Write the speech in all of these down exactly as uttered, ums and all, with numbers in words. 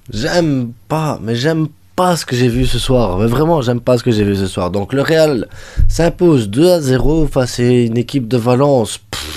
J'aime pas, mais j'aime pas ce que j'ai vu ce soir. Mais vraiment, j'aime pas ce que j'ai vu ce soir. Donc le Real s'impose deux à zéro face à une équipe de Valence.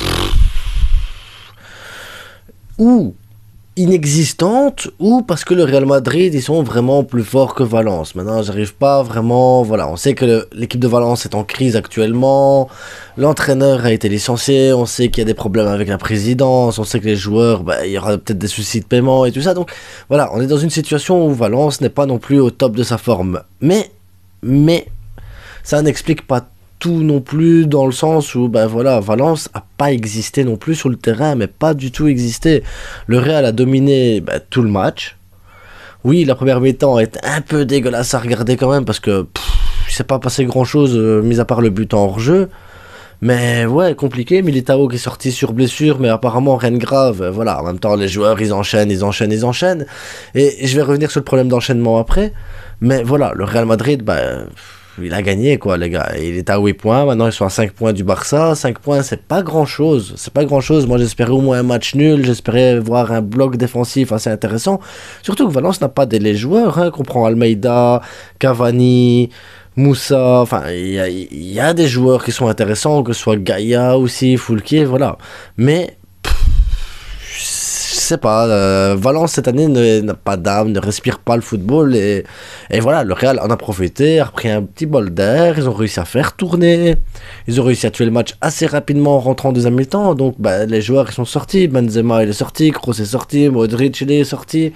Ou inexistante, ou parce que le Real Madrid, ils sont vraiment plus forts que Valence. Maintenant, j'arrive pas vraiment... Voilà, on sait que le- l'équipe de Valence est en crise actuellement. L'entraîneur a été licencié. On sait qu'il y a des problèmes avec la présidence. On sait que les joueurs, bah, il y aura peut-être des soucis de paiement et tout ça. Donc, voilà, on est dans une situation où Valence n'est pas non plus au top de sa forme. Mais, mais, ça n'explique pas tout non plus dans le sens où ben voilà, Valence a pas existé non plus sur le terrain, mais pas du tout existé. Le Real a dominé ben, tout le match. Oui, la première mi-temps est un peu dégueulasse à regarder quand même parce que pff, il s'est pas passé grand chose mis à part le but en hors-jeu. Mais ouais, compliqué. Militao qui est sorti sur blessure, mais apparemment rien de grave. Euh, Voilà, en même temps, les joueurs ils enchaînent, ils enchaînent, ils enchaînent. Et je vais revenir sur le problème d'enchaînement après. Mais voilà, le Real Madrid, bah, il a gagné quoi, les gars. Il est à huit points, maintenant ils sont à cinq points du Barça. Cinq points, c'est pas grand chose. C'est pas grand chose. Moi j'espérais au moins un match nul, j'espérais voir un bloc défensif assez intéressant. Surtout que Valence n'a pas des les joueurs, hein, qu'on prend Almeida, Cavani. Moussa, enfin, il y a, il y a des joueurs qui sont intéressants, que ce soit Gaïa aussi, Foulquier, voilà. Mais, je sais pas, euh, Valence cette année ne- n'a pas d'âme, ne respire pas le football, et, et voilà, le Real en a profité, a repris un petit bol d'air, ils ont réussi à faire tourner, ils ont réussi à tuer le match assez rapidement en rentrant en deuxième mi-temps, donc bah, les joueurs ils sont sortis, Benzema il est sorti, Kroos est sorti, Modric il est sorti.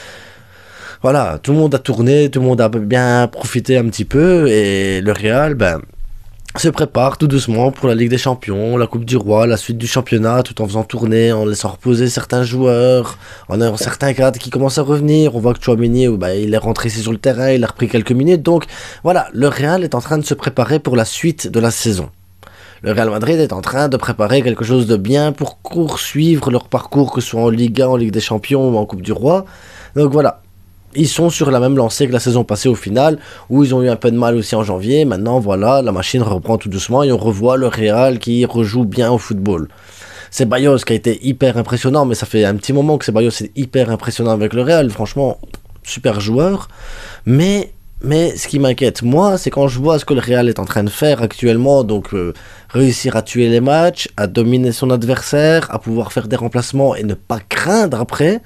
Voilà, tout le monde a tourné, tout le monde a bien profité un petit peu et le Real ben, se prépare tout doucement pour la Ligue des Champions, la Coupe du Roi, la suite du championnat, tout en faisant tourner, en laissant reposer certains joueurs, en ayant certains cadres qui commencent à revenir. On voit que Tchouaméni, ben, il est rentré ici sur le terrain, il a repris quelques minutes. Donc voilà, le Real est en train de se préparer pour la suite de la saison. Le Real Madrid est en train de préparer quelque chose de bien pour poursuivre leur parcours, que ce soit en Ligue un, en Ligue des Champions ou en Coupe du Roi. Donc voilà, ils sont sur la même lancée que la saison passée au final, où ils ont eu un peu de mal aussi en janvier. Maintenant, voilà, la machine reprend tout doucement et on revoit le Real qui rejoue bien au football. C'est Bayos qui a été hyper impressionnant, mais ça fait un petit moment que c'est Bayos est hyper impressionnant avec le Real. Franchement, super joueur. Mais, mais ce qui m'inquiète, moi, c'est quand je vois ce que le Real est en train de faire actuellement, donc euh, réussir à tuer les matchs, à dominer son adversaire, à pouvoir faire des remplacements et ne pas craindre après.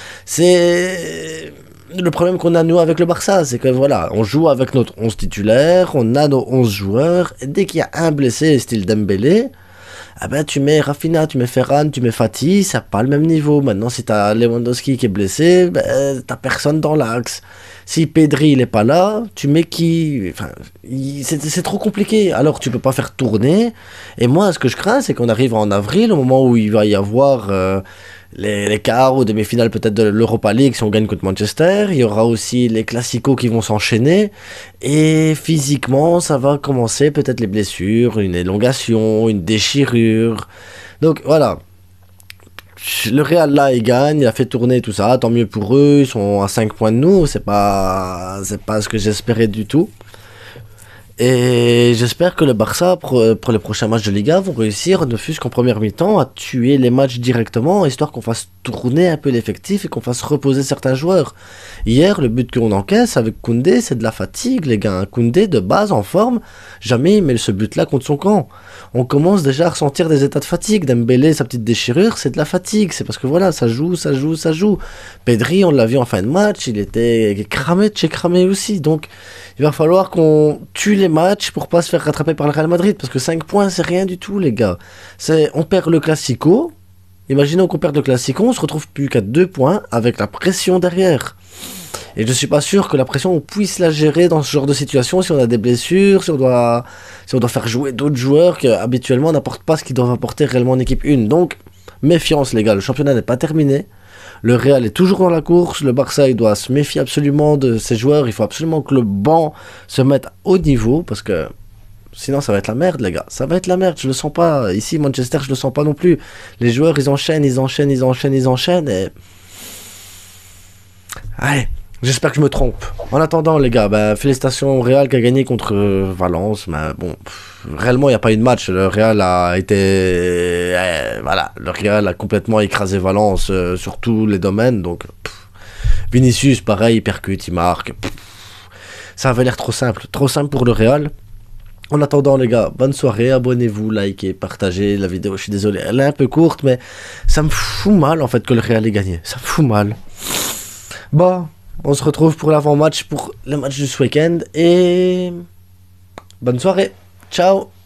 C'est le problème qu'on a nous avec le Barça, c'est que voilà, on joue avec notre onze titulaire, on a nos onze joueurs, et dès qu'il y a un blessé, style Dembélé, ah ben tu mets Rafinha, tu mets Ferran, tu mets Fati, ça n'a pas le même niveau. Maintenant, si t'as Lewandowski qui est blessé, ben t'as personne dans l'axe. Si Pedri il est pas là, tu mets qui? Enfin, il- c'est c'est trop compliqué. Alors tu peux pas faire tourner. Et moi, ce que je crains, c'est qu'on arrive en avril, au moment où il va y avoir euh, les, les quarts ou demi-finales peut-être de l'Europa League si on gagne contre Manchester. Il y aura aussi les classicos qui vont s'enchaîner. Et physiquement, ça va commencer peut-être les blessures, une élongation, une déchirure. Donc voilà. Le Real là, il gagne, il a fait tourner tout ça, tant mieux pour eux, ils sont à cinq points de nous, c'est pas, c'est pas ce que j'espérais du tout. Et j'espère que le Barça, pour, pour les prochains matchs de Liga, vont réussir, ne fût-ce qu'en première mi-temps, à tuer les matchs directement, histoire qu'on fasse tourner un peu l'effectif et qu'on fasse reposer certains joueurs. Hier, le but qu'on encaisse avec Koundé, c'est de la fatigue, les gars. Koundé, de base, en forme, jamais il met ce but-là contre son camp. On commence déjà à ressentir des états de fatigue. Dembélé, sa petite déchirure, c'est de la fatigue. C'est parce que voilà, ça joue, ça joue, ça joue. Pedri, on l'a vu en fin de match, il était cramé de chez cramé aussi. Donc, il va falloir qu'on tue les matchs pour pas se faire rattraper par le Real Madrid. Parce que cinq points, c'est rien du tout, les gars. C'est, on perd le Classico. Imaginons qu'on perde le Classico, on se retrouve plus qu'à deux points avec la pression derrière. Et je suis pas sûr que la pression, on puisse la gérer dans ce genre de situation si on a des blessures, si on doit, si on doit faire jouer d'autres joueurs qui habituellement n'apportent pas ce qu'ils doivent apporter réellement en équipe un. Donc, méfiance les gars, le championnat n'est pas terminé. Le Real est toujours dans la course, le Barça il doit se méfier absolument de ses joueurs, il faut absolument que le banc se mette au niveau parce que sinon ça va être la merde les gars, ça va être la merde, je le sens pas, ici Manchester je le sens pas non plus, les joueurs ils enchaînent, ils enchaînent, ils enchaînent, ils enchaînent et... Allez, j'espère que je me trompe. En attendant les gars, bah, félicitations au Real qui a gagné contre euh, Valence, mais bon, pff, réellement il n'y a pas eu de match, le Real a été... euh, voilà, le Real a complètement écrasé Valence euh, sur tous les domaines, donc... Pff, Vinicius, pareil, il percute, il marque. Pff, ça avait l'air trop simple, trop simple pour le Real. En attendant, les gars, bonne soirée, abonnez-vous, likez, partagez la vidéo. Je suis désolé, elle est un peu courte, mais ça me fout mal en fait que le Real ait gagné. Ça me fout mal. Bon, on se retrouve pour l'avant-match, pour le match de ce week-end. Et bonne soirée. Ciao.